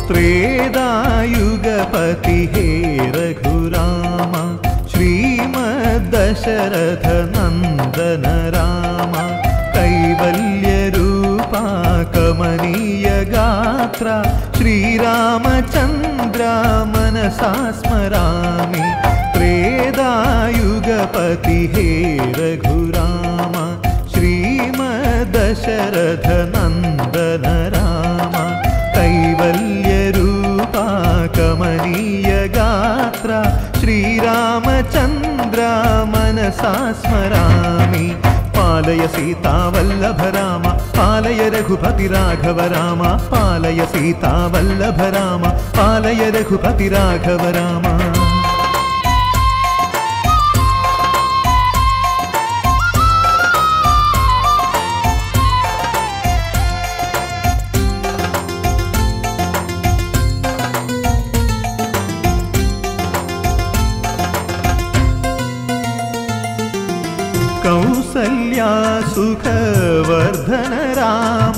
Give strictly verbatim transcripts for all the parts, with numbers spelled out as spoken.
त्रेधायुगपति हे रघुराम श्रीमद्दशरथ नन्दन राम कैवल्यरूपा कमनीय गात्रा श्रीरामचन्द्र मनसा स्मरामि त्रेधायुगपति हे रघुराम श्रीमद्दशरथ नन्दन राम कैवल्यरूपा कमनीय गात्रा श्रीरामचन्द्र मनसा स्मरामि पालय सीतावल्लभ राम पालय रघुपति राघव राम पालय सीतावल्लभ राम पालय रघुपति राघव राम कौसल्या सुखवर्धन राम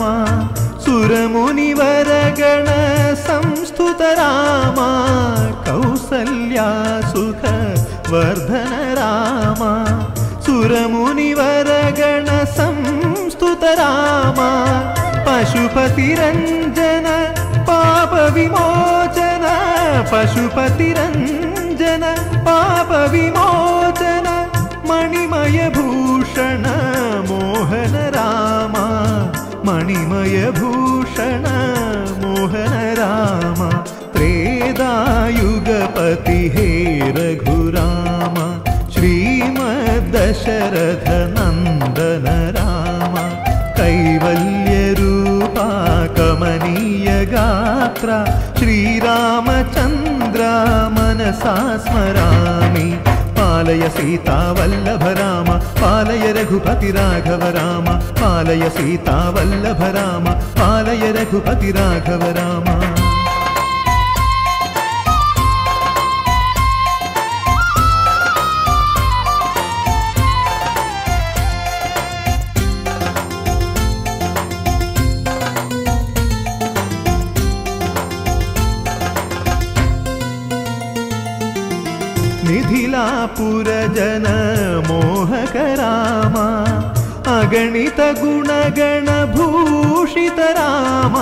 सुरमुनिवरगण संस्तुत राम कौसल्या सुखवर्धन राम सुरमुनिवरगण संस्तुत राम पशुपतिरञ्जन पाप विमोचन पशुपतिरञ्जन पाप विमोचन मणिमय भूषण मोहन राम मणिमय भूषण मोहन राम त्रेधायुगपति हे रघुराम श्रीमद्दशरथ नन्दन राम कैवल्यरूपा कमनीय गात्रा श्रीरामचन्द्र मनसा स्मरामि पालय सीतावल्लभ राम पालय रघुपति राघव राम पालय सीतावल्लभ राम पालय रघुपति राघव राम मिथिलापुरजन मोहक राम अगणित गुणगण भूषित राम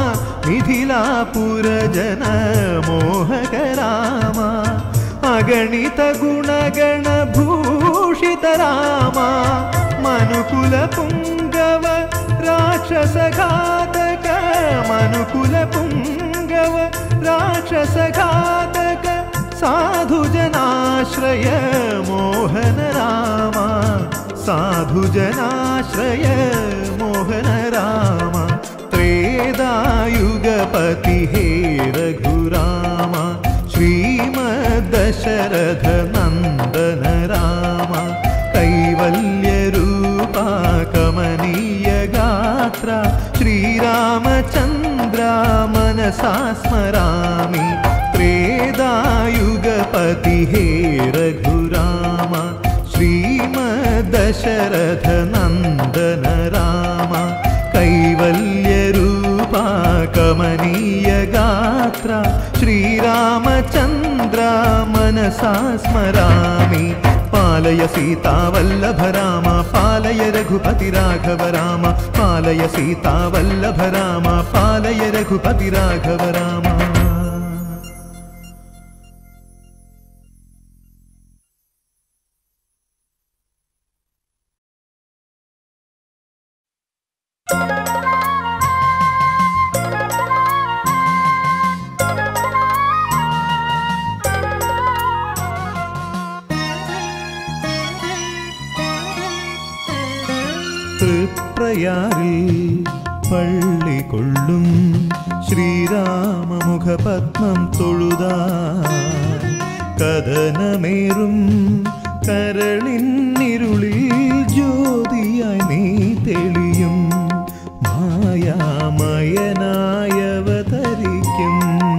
मिथिलापुरजन मोहक राम अगणित गुणगण भूषित राम मनुकुल पुंगव राक्षस घातक मनुकुल पुंगव राक्षस घातक साधु जनाश्रय मोहन राम साधु जनाश्रय मोहन राम त्रेधायुगपति हे रघुराम श्रीमद्दशरथ नन्दन राम कैवल्यरूपा कमनीय गात्रा श्रीरामचन्द्र मनसा स्मरामि त्रेधायुगपति हे रघुराम श्रीमद्दशरथ नन्दन राम कैवल्यरूपा कमनीय गात्रा श्रीरामचन्द्र मनसा स्मरामि पालय सीतावल्लभ राम पालय रघुपति राघव राम पालय सीतावल्लभ राम पालय रघुपति राघव राम തൃപ്രയാറിൽ പള്ളികൊള്ളും ശ്രീരാമമുഖപത്മം തൊഴുതാൻ കഥനമേറും കരളിന്നിരുളിൽ ജ്യോതിയായി നീ തെളിയും മായാമയനായവതരിക്കും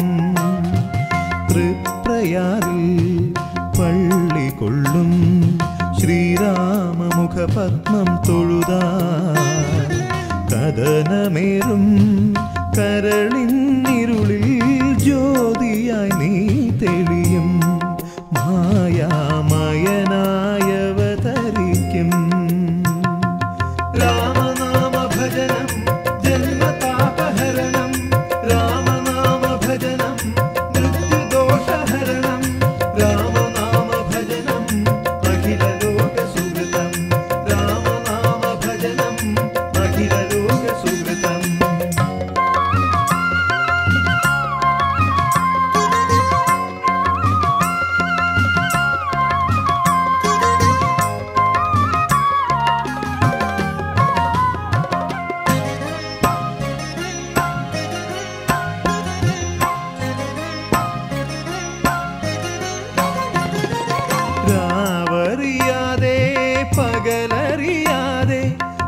തൃപ്രയാറിൽ പള്ളികൊള്ളും ശ്രീരാമമുഖപത്മം തൊഴുതാൻ കഥനമേറും കരളിന്നിരുളിൽ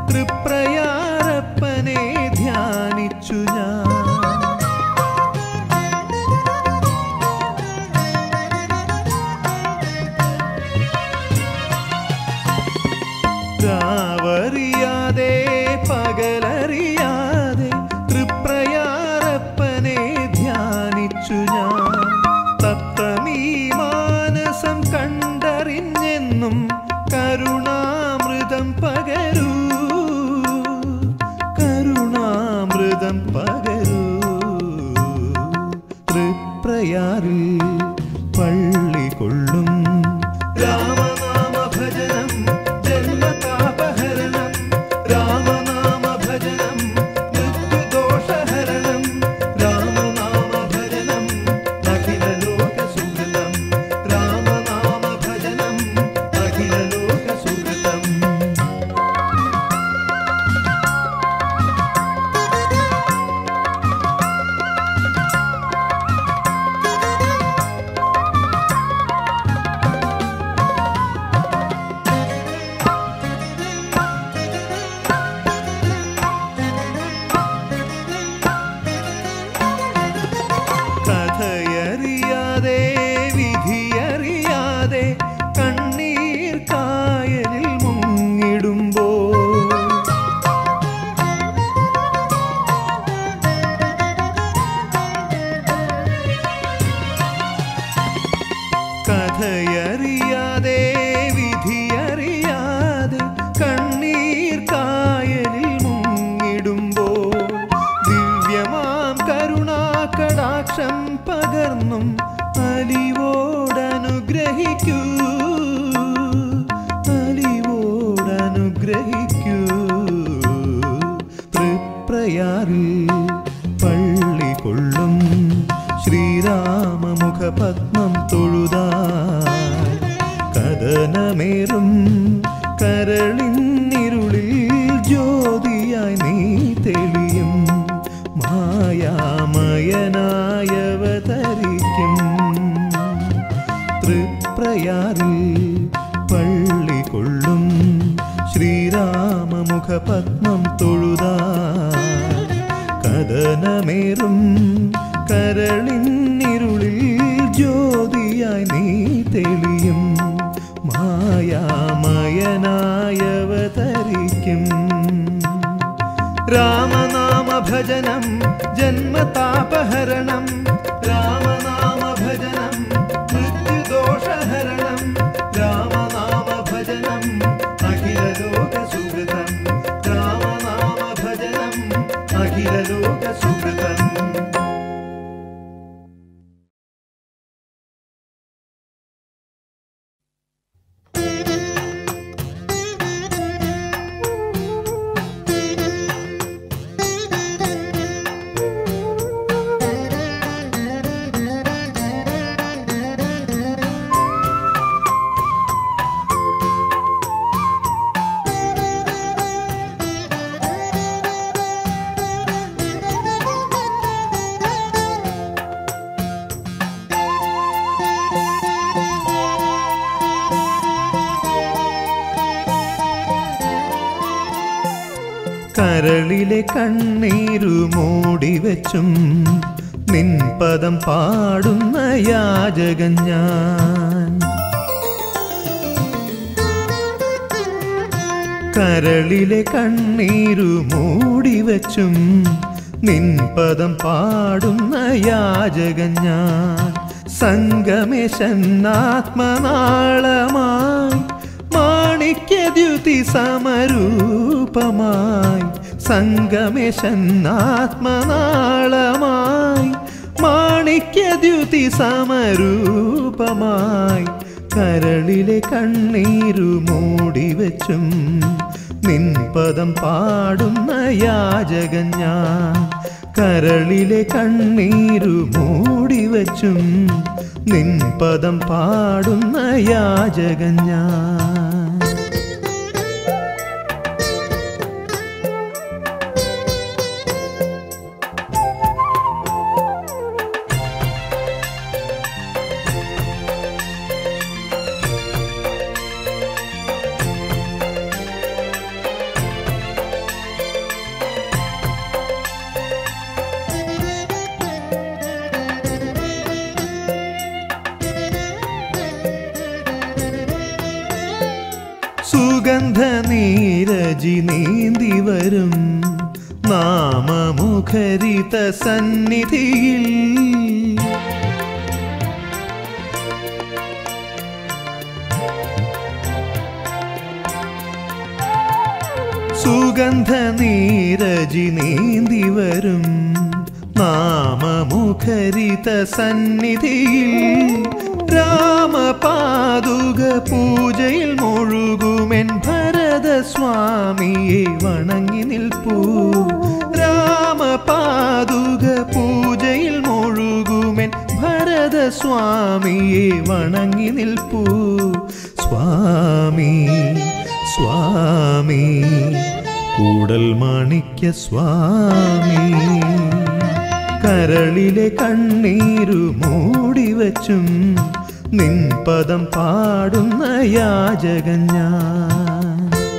തൃപ്രയാരപ്പനെ ധ്യാനിച്ചു ഞാൻ. രാവറിയാതെ പകലറിയാതെ തൃപ്രയാരപ്പനെ ധ്യാനിച്ചു ഞാൻ. തപ്തമീ മാനസം കണ്ടറിഞ്ഞെന്നും കരുണാമൃതം പകരൂ, കരുണാമൃതം പകരൂ. തൃപ്രയാറിൽ പള്ളി കൊള്ളും രാമനാമ ഭജനം ജന്മതാപഹരണം, രാമനാമ ഭജനം മൃത്യുദോഷഹരണം, രാമനാമ ഭജനം അഖില ലോക സുഹൃതം, രാമനാമ ഭജനം അഖില ലോക സുഹൃതം. കഥയറിയാതെ വിധിയറിയാതെ കണ്ണീർ കായലിൽ മുങ്ങിടുമ്പോൾ, കഥയറിയാതെ വിധിയറിയാതെ കണ്ണീർ കായലിൽ മുങ്ങിടുമ്പോൾ, ദിവ്യമാം കരുണാകടാക്ഷം പകർന്നും അലിവോടനുഗ്രഹിക്കൂ, അലിവോടനുഗ്രഹിക്കൂ. തൃപ്രയാറിൽ പള്ളി കൊള്ളും ശ്രീരാമമുഖപത്മം തൊഴുതാൽ, കഥനമേറും കരളിന്നിരുളിൽ ജ്യോതിയായി നീ തെളിയും, മായാമയനായവതരിക്കും. തൃപ്രയാറിൽ പള്ളി കൊള്ളും ശ്രീരാമമുഖപത്മം തൊഴുതാൽ, കഥനമേറും കരളിന്നിരുളിൽ ജ്യോതിയായി നീ തെളിയും, മായാമയനായവതരിക്കും. രാമനാമ ഭജനം ജന്മതാപഹരണം, രാമനാമ ഭജനം മൃത്യുദോഷഹരണം, രാമനാമ ഭജനം അഖില ലോക സുഹൃതം, രാമനാമ ഭജനം അഖില ലോക സുഹൃതം. കരളിലെ കണ്ണീരു മൂടിവെച്ചും നിൻ പദം പാടുന്ന യാചകൻ ഞാൻ. കരളിലെ കണ്ണീരു മൂടിവെച്ചും നിൻ പദം പാടുന്ന യാചകൻ ഞാൻ. സംഗമേശൻ ആത്മനാളമായി മാണിക്യദ്യുതി സമരൂപമായി, സംഗമേശൻ ആത്മനാളമായി മാണിക്യദ്യുതി സമരൂപമായി, കരളിലെ കണ്ണീരു മൂടിവെച്ചും നിൻ പദം പാടുന്ന യാചകൻ ഞാൻ. കരളിലെ കണ്ണീരു മൂടിവെച്ചും നിൻ പദം പാടുന്ന യാചകൻ ഞാൻ. സുഗന്ധ നീരജി നീന്തി വരും നാമമുഖരിത സന്നിധിയിൽ സുഗന്ധ നീരജി നീന്തി വരും നാമമുഖരിത സന്നിധിയിൽ രാമപാദുക പൂജയിൽ മുഴുകുമെൻ ഭരതസ്വാമിയെ വണങ്ങി നിൽപ്പൂ രാമപാദുക പൂജയിൽ മുഴുകുമെൻ ഭരതസ്വാമിയെ വണങ്ങി നിൽപ്പൂ സ്വാമി സ്വാമി കൂടൽ മാണിക്യ സ്വാമി കരളിലെ കണ്ണീരു മൂടിവച്ചും നിൻ പദം പാടുന്ന യാചകൻ ഞാൻ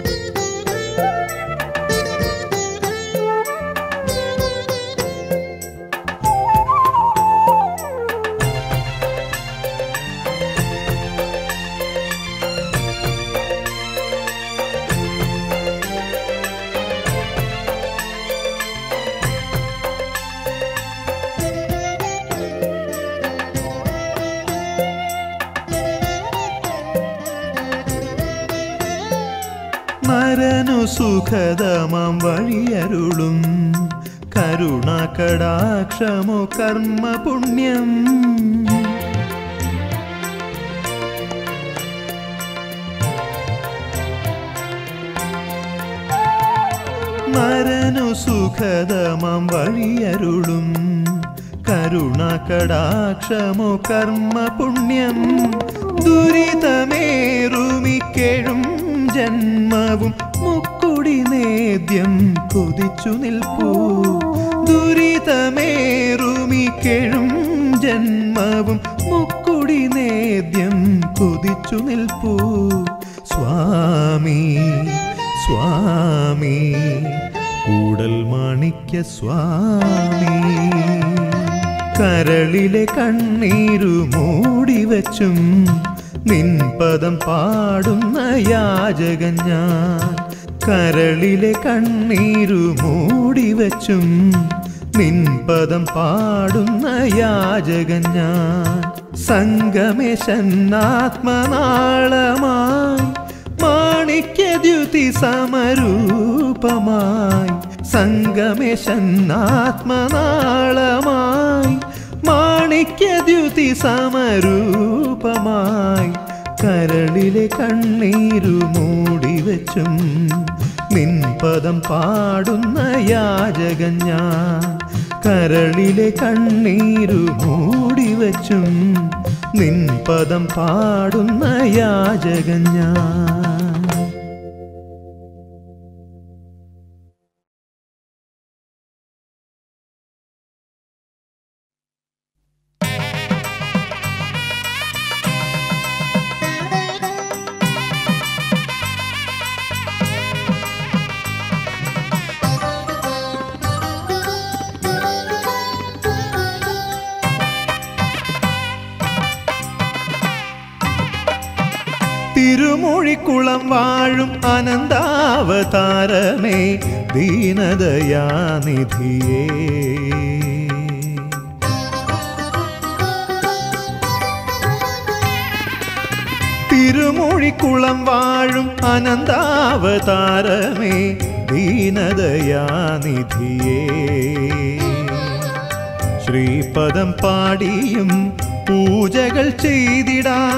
നരനു സുഖദമാം വഴിയരുളും കരുണാകടാക്ഷമോ കർമ്മ പുണ്യം നരനു സുഖദമാം വഴിയരുളും കരുണാകടാക്ഷമോ കർമ്മ പുണ്യം ദുരിതമേറുമിക്കേഴും ജന്മവും മുക്കുടി നേദ്യം കൊതിച്ചു നിൽപ്പൂ ദുരിതമേറുമിക്കേഴും ജന്മവും മുക്കുടി നേദ്യം കൊതിച്ചു നിൽപ്പൂ സ്വാമി സ്വാമി കൂടൽ മാണിക്യ സ്വാമി കരളിലെ കണ്ണീരു മൂടിവച്ചും നിൻ പദം പാടുന്ന യാചകൻ ഞാൻ കരളിലെ കണ്ണീരു മൂടിവച്ചും നിൻ പദം പാടുന്ന യാചകൻ ഞാൻ സംഗമേശന്നാത്മനാളമായി മാണിക്യദ്യുതി സമരൂപമായി സംഗമേശന്നാത്മനാളമായി മാണിക്യദ്യുതി സമരൂപമായി കരളിലെ കണ്ണീരു മൂടിവച്ചും നിൻ പദം പാടുന്ന യാചകൻ ഞാൻ കരളിലെ കണ്ണീരു മൂടിവച്ചും നിൻ പദം പാടുന്ന യാചകൻ ഞാൻ തിരുമൊഴിക്കുളം വാഴും അനന്താവതാരമേ ദീനദയാനിധിയേ തിരുമൊഴിക്കുളം വാഴും അനന്താവതാരമേ ദീനദയാനിധിയേ ശ്രീപദം പാടിയും പൂജകൾ ചെയ്തിടാം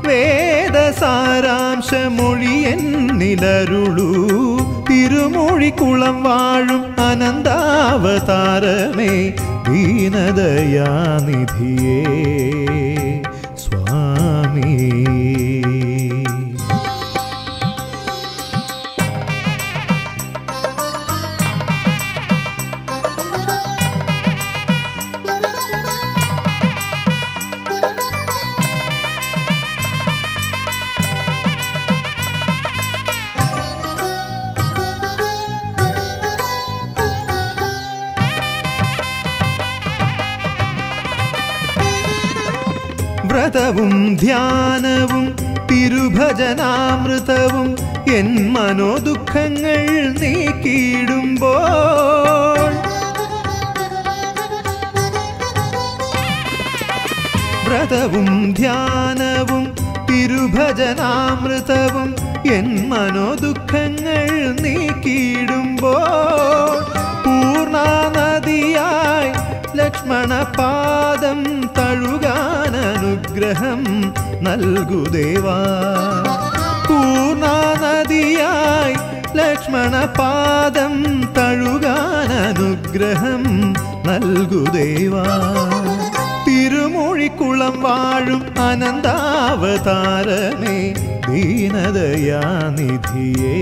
വേദസാരാംശമൊഴിയെന്നിലരുളൂ തിരുമൊഴിക്കുളം വാഴും അനന്താവതാരമേ ദീനദയാനിധിയേ സ്വാമി വ്രതവും ധ്യാനവും തിരുഭജനാമൃതവും എൻ മനോദുഃഖങ്ങൾ നീക്കിയിടുമ്പോൾ വ്രതവും ധ്യാനവും തിരുഭജനാമൃതവും എൻ മനോദുഃഖങ്ങൾ നീക്കിയിടുമ്പോൾ പൂർണ്ണനദിയായി ലക്ഷ്മണപാദം തഴുകാൻ അനുഗ്രഹം നൽകു ദേവാ. പൂർണ്ണനദിയായി ലക്ഷ്മണപാദം തഴുകാൻ അനുഗ്രഹം നൽകു ദേവാ. തിരുമൊഴിക്കുളം വാഴും അനന്താവതാരമേ ദീനദയാനിധിയേ.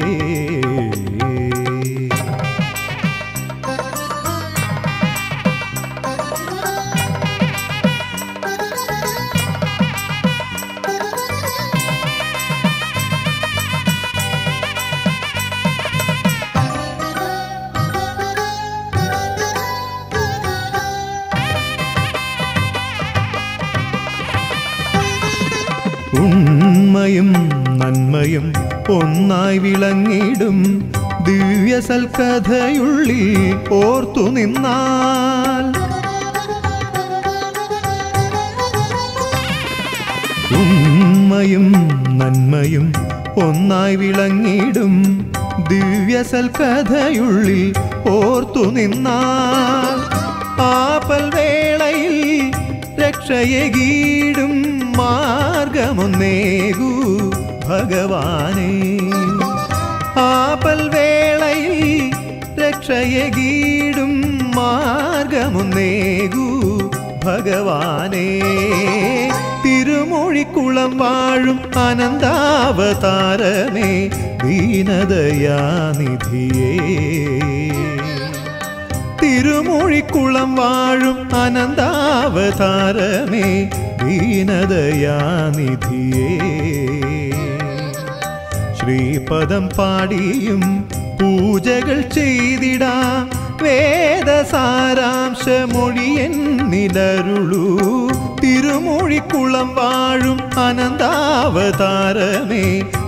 ഉണ്മയും നന്മയും ഒന്നായി വിളങ്ങിടും ദിവ്യ സൽക്കഥയുള്ളിൽ ഓർത്തു നിന്നാൽ ഉണ്മയും നന്മയും ഒന്നായി വിളങ്ങിടും ദിവ്യ സൽക്കഥയുള്ളിൽ ഓർത്തു നിന്നാൽ ആപൽ വേളയിൽ രക്ഷയകീടും മാർഗമൊന്നേകൂ ഭഗവാനേ. ആപൽ വേളയിൽ രക്ഷയകീടും മാർഗമൊന്നേകൂ ഭഗവാനേ. തിരുമൊഴിക്കുളം വാഴും അനന്താവതാരമേ ദീനദയാനിധിയേ. തിരുമൊഴിക്കുളം വാഴും അനന്താവതാരമേ ദീനദയാനിധിയേ. ശ്രീപദം പാടിയും പൂജകൾ ചെയ്തിടാം വേദസാരാംശമൊഴിയെന്നിലരുളൂ. തിരുമൊഴിക്കുളം വാഴും അനന്താവതാരമേ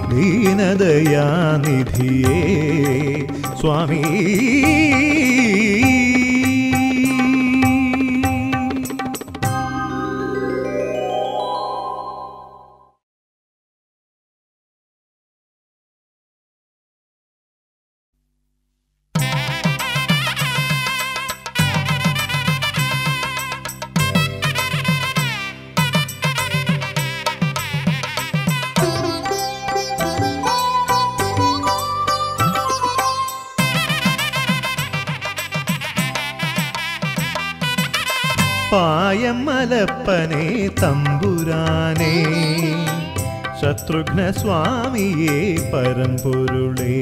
ദീനദയാനിധിയേ സ്വാമി. പായമലപ്പനെ തമ്പുരാനേ ശത്രുഘ്ന സ്വാമിയേ പരമ്പൊരുളേ.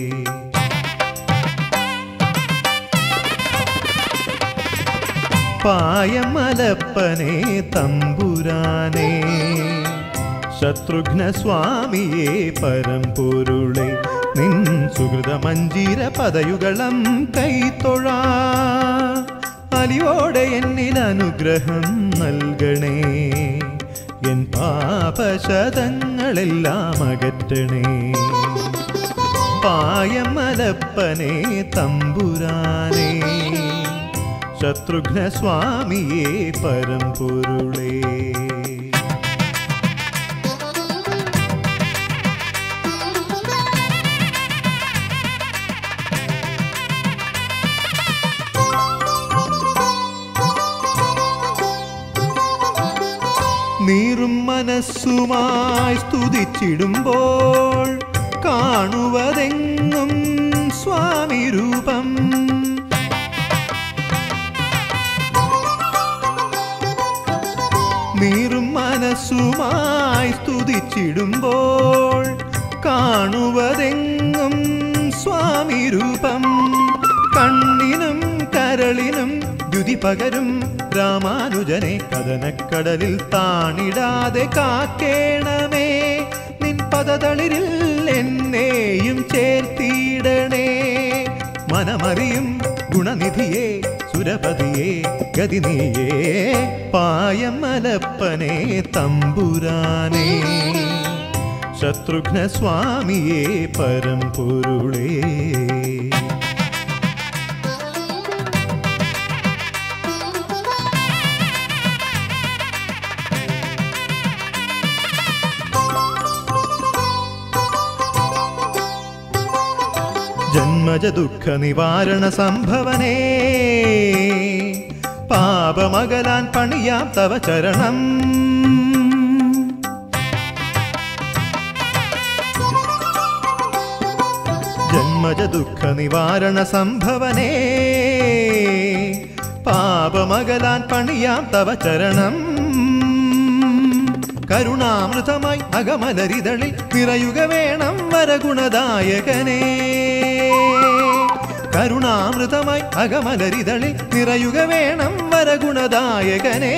പായമലപ്പനെ തമ്പുരാനേ ശത്രുഘ്ന സ്വാമിയേ പരമ്പൊരുളേ. നിൻ സുഹൃതമഞ്ജീര പദയുഗളം കൈത്തൊഴാ അലിയോടെ എന്നിൽ അനുഗ്രഹം നൽകണേ. എൻ പാപശതങ്ങളെല്ലാം അകറ്റണേ. പായമലപ്പനെ തമ്പുരാനേ ശത്രുഘ്ന സ്വാമിയേ പരമ്പൊരുളേ. നീറും മനസ്സുമായി സ്തുതിച്ചിടുമ്പോൾ കാണുവതെങ്ങും സ്വാമി രൂപം. നീറും മനസ്സുമായി സ്തുതിച്ചിടുമ്പോൾ കാണുവതെങ്ങും സ്വാമി രൂപം. കണ്ണിനും കരളിനും ദ്യുതി പകരും രാമാനുജനെ കഥനക്കടലിൽ താണിടാതെ കാക്കേണമേ. നിൻ പദതളിരിൽ എന്നെയും ചേർത്തിടണേ. മനമറിയും ഗുണനിധിയേ സുരപതിയേ ഗതിനീയേ. പായമലപ്പനെ തമ്പുരാനേ ശത്രുഘ്ന സ്വാമിയേ പരമ്പൊരുളേ. ജന്മജ ദുഃഖ നിവാരണ സംഭവനേ പാപമകലാൻ പണിയാം തവ ചരണം. ജന്മജ ദുഃഖ നിവാരണ സംഭവനേ പാപമകലാൻ പണിയാം തവ ചരണം. കരുണാമൃതമായി അകമലരിതളിൽ നിറയുക വേണം വരഗുണദായകനേ. കരുണാമൃതമായി അകമലരിതളിൽ നിറയുക വേണം വരഗുണദായകനേ.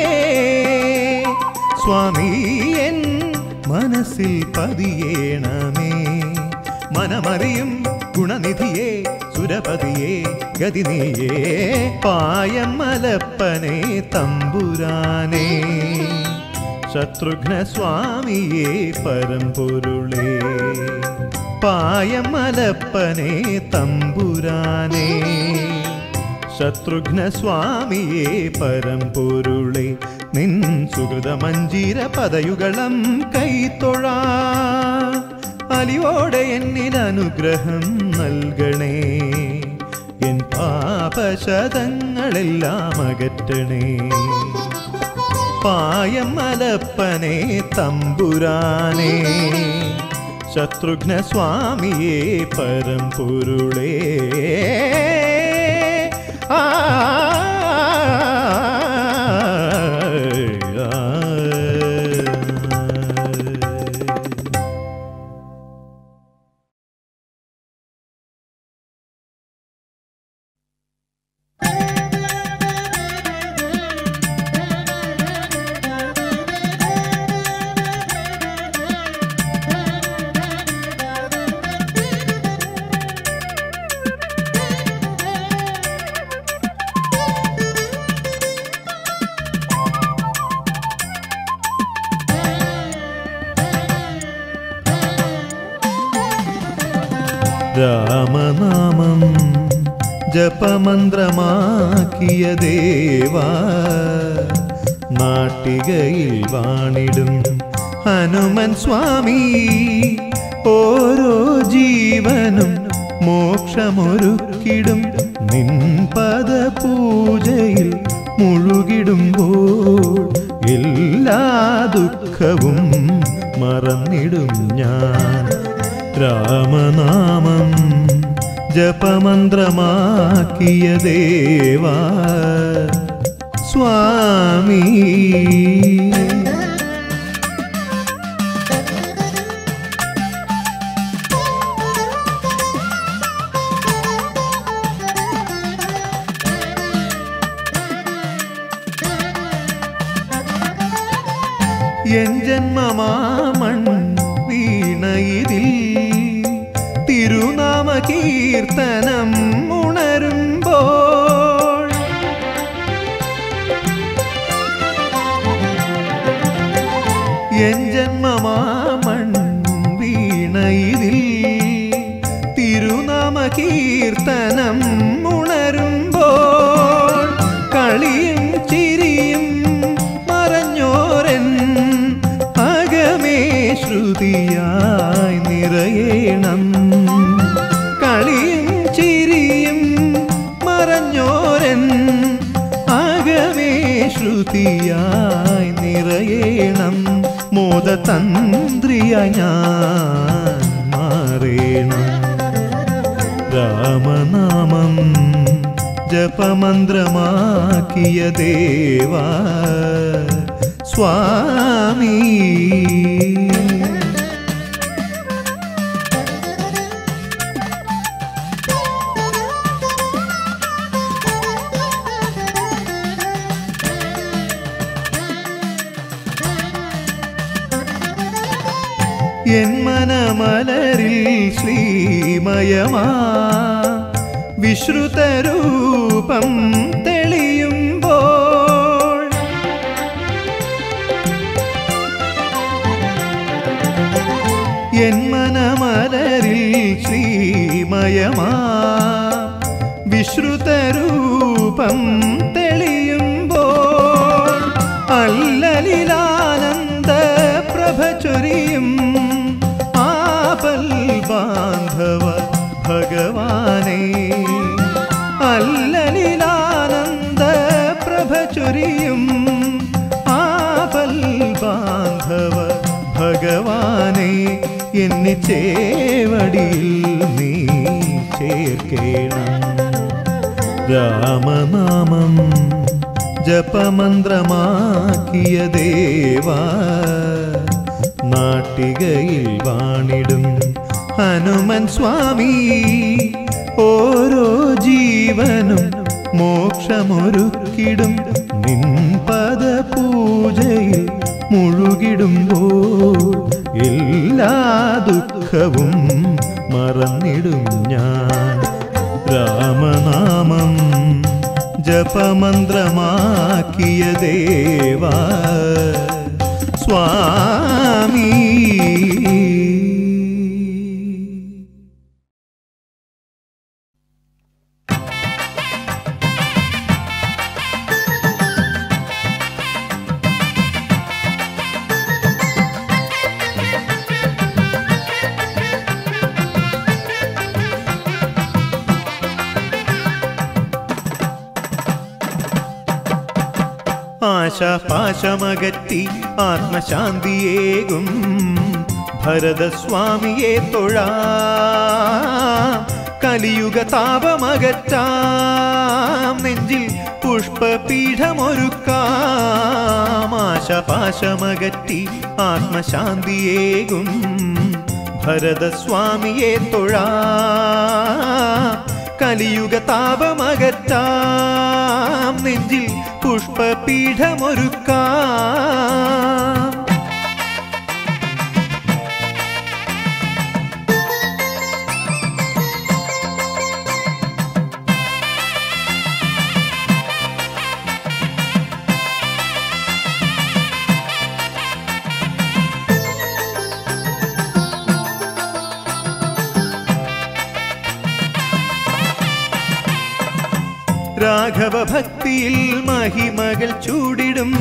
സ്വാമി എൻ മനസ്സിൽ പതിയേണമേ. മനമറിയും ഗുണനിധിയേ സുരപതിയേ ഗതിനീയേ പായമലപ്പനേ തമ്പുരാനേ. ശത്രുഘ്ന സ്വാമിയേ പരമ്പൊരുളേ. പായമലപ്പനേ തമ്പുരാനേ. ശത്രുഘ്ന സ്വാമിയേ പരമ്പൊരുളേ. നിൻ സുഹൃതമഞ്ജീര പദയുഗളം കൈത്തൊഴാ. അലിവോടെ എന്നിൽ അനുഗ്രഹം നൽകണേ. എൻ പാപശതങ്ങളെല്ലാം അകറ്റണേ. പായമലപ്പനേ തമ്പുരാനേ. ശത്രുഘ്ന സ്വാമിയേ പരമ്പൊരുളേ. ആ രാമനാമം ജപമന്ത്രമാക്കിയ ദേവാ. നാട്ടികയിൽ വാണിടും ഹനുമൻ സ്വാമി. ഓരോ ജീവനും മോക്ഷമൊരുക്കിടും നിൻ പദപൂജയിൽ മുഴുകിടുമ്പോൾ എല്ലാ ദുഃഖവും മറന്നിടും ഞാൻ. രാമനാമം ജപമന്ത്രമാക്കിയ ദേവാ സ്വാമി. എൻ ജന്മമാമൺ വീണയിതിൽ തിരുനാമ കീർത്തനം ഉണരുമ്പോൾ എൻ ജന്മമാമൺ വീണയിതിൽ തിരുനാമ കീർത്തനം ഉണരുമ്പോൾ കളിയും ചിരിയും മറഞ്ഞോരൻ അകമേ ശ്രുതിയായി നിറയേണം. കളിയും ചിരിയും മറഞ്ഞോരൻ അകമേ ശ്രുതിയായി നിറയേണം. മോദതന്ത്രിയായി ഞാൻ മാറേണം. രാമനാമം ജപമന്ത്രമാക്കിയ ദേവാ സ്വാമി. എൻ മനമലരിൽ ശ്രീമയമാ വിശ്രുതരൂപം തെളിയുമ്പോൾ വിശ്രുതരൂപം തെളിയുമ്പോൾ അല്ലലിലാനന്ദ പ്രഭ ചൊരിയും ആപൽ ബാന്ധവ ഭഗവാനേ. അല്ലലിലാനന്ദ പ്രഭ ചൊരിയും ആപൽ ബാന്ധവ ഭഗവാനേ. എന്നി ചേവടിയിൽ നീ ചേർക്കേണം. രാമനാമം ജപമന്ത്രമാക്കിയ ദേവാ, നാട്ടികയിൽ വാണിടും ഹനുമൻ സ്വാമി. ഓരോ ജീവനും മോക്ഷമൊരുക്കിടും നിൻ പദപൂജയിൽ മുഴുകിടുമ്പോൾ എല്ലാ ദുഃഖവും മറന്നിടും ഞാൻ. രാമനാമം ജപമന്ത്രമാക്കിയ ദേവാ സ്വാമി. ആശാപാശമകറ്റി ആത്മശാന്തിയേകും ഭരതസ്വാമിയെ തൊഴാം. കലിയുഗ താപമകറ്റാം നെഞ്ചിൽ പുഷ്പപീഠമൊരുക്കാം. ആശാപാശമകറ്റി ആത്മശാന്തിയേകും ഭരതസ്വാമിയെ തൊഴാം. കലിയുഗ താപമകറ്റാം നെഞ്ചിൽ പുഷ്പപീഠമൊരുക്കാം. രാഘവ ഭക്തിയിൽ മഹിമകൾ ചൂടിടും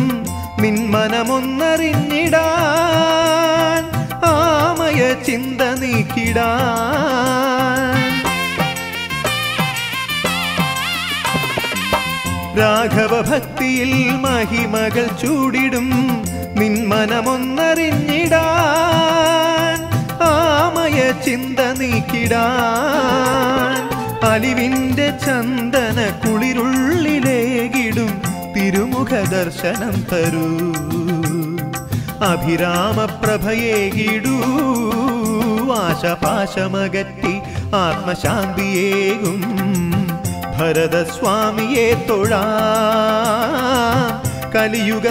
നിന്മനമൊന്നറിഞ്ഞിടാൻ ആമയ ചിന്ത നീക്കിടാൻ. രാഘവ ഭക്തിയിൽ മഹിമകൾ ചൂടിടും നിന്മനമൊന്നറിഞ്ഞിടാൻ ആമയ ചിന്ത നീക്കിടാൻ. അലിവിന്റെ ചന്ദന കുളിരുള്ളിലേകിടും തിരുമുഖ ദർശനം തരൂ. അഭിരാമ പ്രഭയേകിടൂ. ആശപാശമകറ്റി ആത്മശാന്തിയേകും ഭരതസ്വാമിയെ തൊഴാം. കലിയുഗ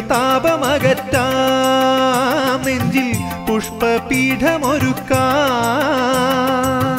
താപമകറ്റാം നെഞ്ചിൽ പുഷ്പപീഠമൊരുക്കാം.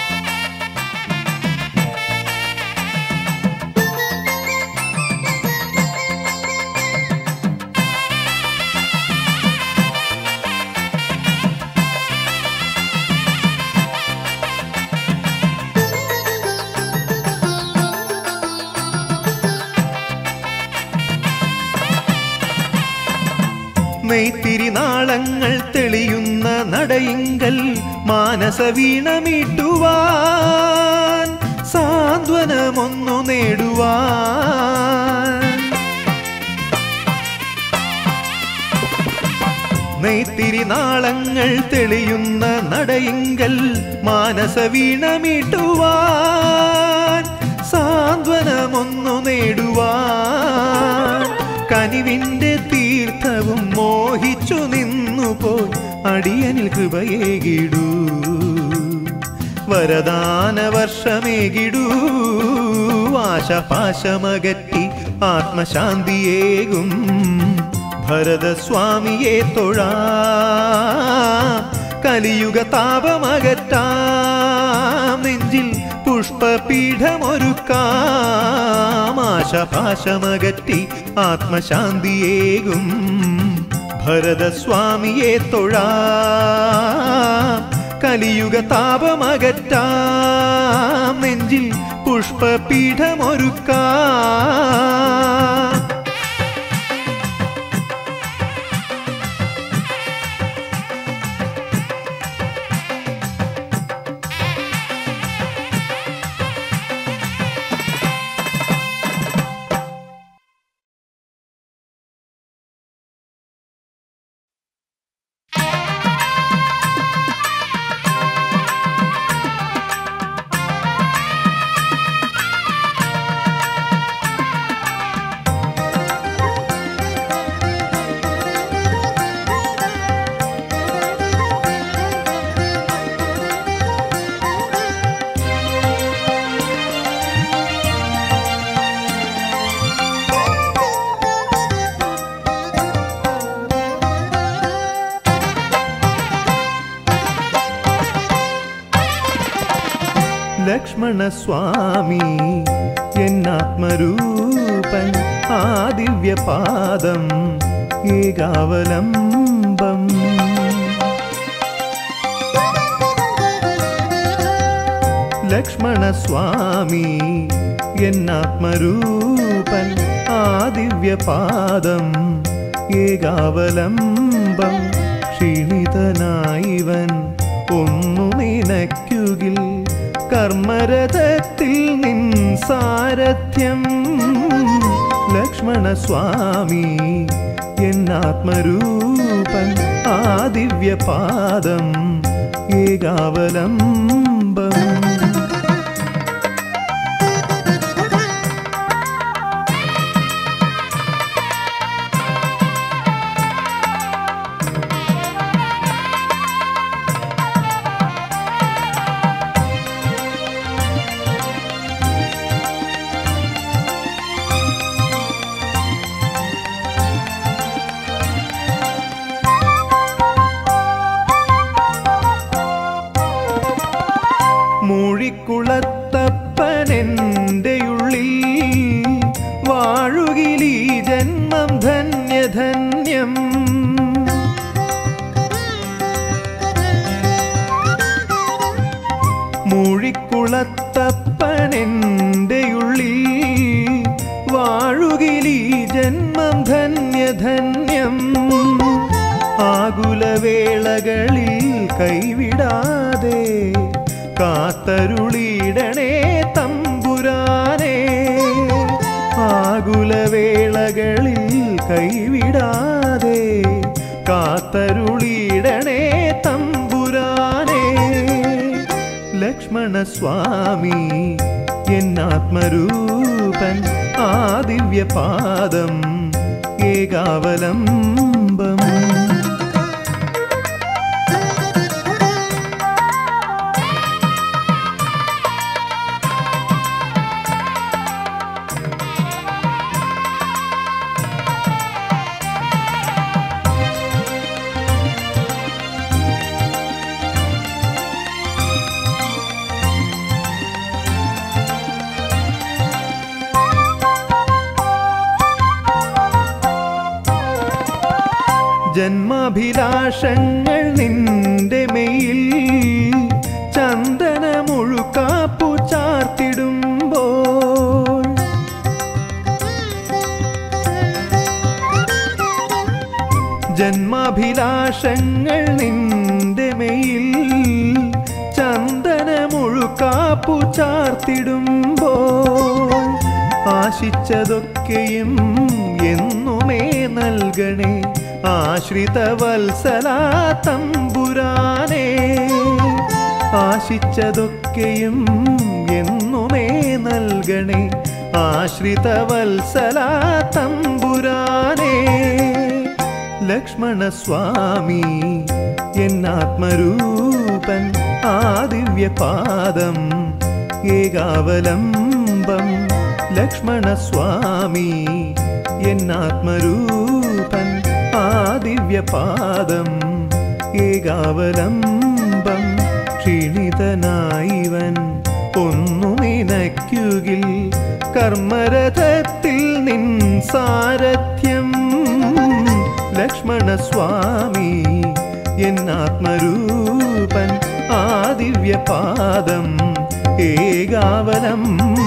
നെയ്ത്തിരിനാളങ്ങൾ തെളിയുന്ന നടയിങ്കൽ മാനസവീണമീട്ടുവാൻ സാന്ത്വനമൊന്നു നേടുവാൻ. നെയ്ത്തിരിനാളങ്ങൾ തെളിയുന്ന നടയിങ്കൽ മാനസവീണമീട്ടുവാൻ സാന്ത്വനമൊന്നു നേടുവാൻ. കനിവിന്റെ തീർത്ഥവും മോഹിച്ചു നിന്നുപോയി അടിയനിൽ കൃപയേകിടൂ. വരദാന വർഷമേകിടൂ. ആശപാശമകറ്റി ആത്മശാന്തിയേകും ഭരതസ്വാമിയെ തൊഴാം. കലിയുഗ താപമകറ്റാം നെഞ്ചിൽ പുഷ്പപീഠമൊരുക്കാം. ആശപാശമകറ്റി ആത്മശാന്തിയേകും ഭരതസ്വാമിയെ തൊഴാം. കലിയുഗ താപമകറ്റാം നെഞ്ചിൽ പുഷ്പപീഠമൊരുക്കാം. ലക്ഷ്മണസ്വാമി എന്നാത്മരൂപൻ ആ ദിവ്യപാദം ഏകാവലംബം. ലക്ഷ്മണസ്വാമി എന്നാത്മരൂപൻ ആ ദിവ്യപാദം ഏകാവലംബം. ക്ഷീണിതനായിവൻ ഒന്നു നിനയ്ക്കുകിൽ കർമ്മരഥത്തിൽ നിൻ സാരഥ്യം. ലക്ഷ്മണസ്വാമി എന്നാത്മരൂപൻ ആ ദിവ്യപാദം ഏകാവലംബം. മൂഴിക്കുളത്തപ്പനെൻ്റെയുള്ളിൽ വാഴുകിലീ ജന്മം ധന്യധന്യം. മൂഴിക്കുളത്തപ്പനെൻ്റെയുള്ളിൽ വാഴുകിലീ ജന്മം ധന്യധന്യം. ആകുലവേളകളിൽ കൈവിടാതെ കാത്തരുളിടണേ തമ്പുരാനേ. ആകുലവേളകളിൽ കൈവിടാതെ കാത്തരുളിടണേ തമ്പുരാനേ. ലക്ഷ്മണസ്വാമി എന്നാത്മരൂപൻ ആ ദിവ്യപാദം ഏകാവലംബം. ജന്മാഭിലാഷങ്ങൾ നിന്റെ മെയിൽ ചന്ദനമുഴുക്കാപ്പു ചാർത്തിടുമ്പോൾ ജന്മാഭിലാഷങ്ങൾ നിന്റെ മെയിൽ ചന്ദനമുഴുക്കാപ്പു ചാർത്തിടുമ്പോൾ ആശിച്ചതൊക്കെയും എന്നുമേ നൽകണേ ആശ്രിതവത്സലാ തമ്പുരാനേ. ആശിച്ചതൊക്കെയും എന്നുമേ നൽകണേ ആശ്രിതവത്സലാ തമ്പുരാനേ. ലക്ഷ്മണസ്വാമി എന്നാത്മരൂപൻ ആ ദിവ്യപാദം ഏകാവലംബം. ലക്ഷ്മണസ്വാമി എന്നാത്മരൂപൻ ആ ദിവ്യപാദം ഏകാവലംബം. ക്ഷീണിതനായിവൻ ഒന്നു നിനയ്ക്കുകിൽ കർമ്മരഥത്തിൽ നിൻ സാരഥ്യം. ലക്ഷ്മണസ്വാമി എന്നാത്മരൂപൻ ആ ദിവ്യപാദം ഏകാവലംബം.